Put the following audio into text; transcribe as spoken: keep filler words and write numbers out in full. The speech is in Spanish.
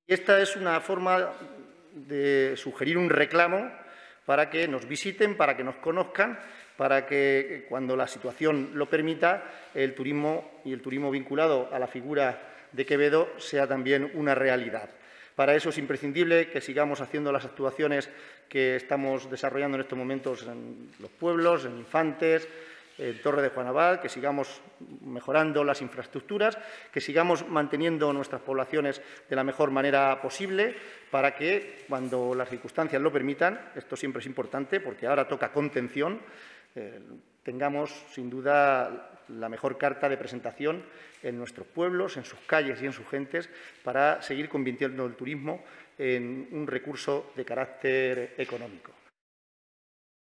Y esta es una forma de sugerir un reclamo para que nos visiten, para que nos conozcan, para que, cuando la situación lo permita, el turismo y el turismo vinculado a la figura de Quevedo sea también una realidad. Para eso es imprescindible que sigamos haciendo las actuaciones que estamos desarrollando en estos momentos en los pueblos, en Infantes, en Torre de Juan Abad, que sigamos mejorando las infraestructuras, que sigamos manteniendo nuestras poblaciones de la mejor manera posible para que, cuando las circunstancias lo permitan, esto siempre es importante porque ahora toca contención, eh, tengamos, sin duda, la mejor carta de presentación en nuestros pueblos, en sus calles y en sus gentes, para seguir convirtiendo el turismo en un recurso de carácter económico.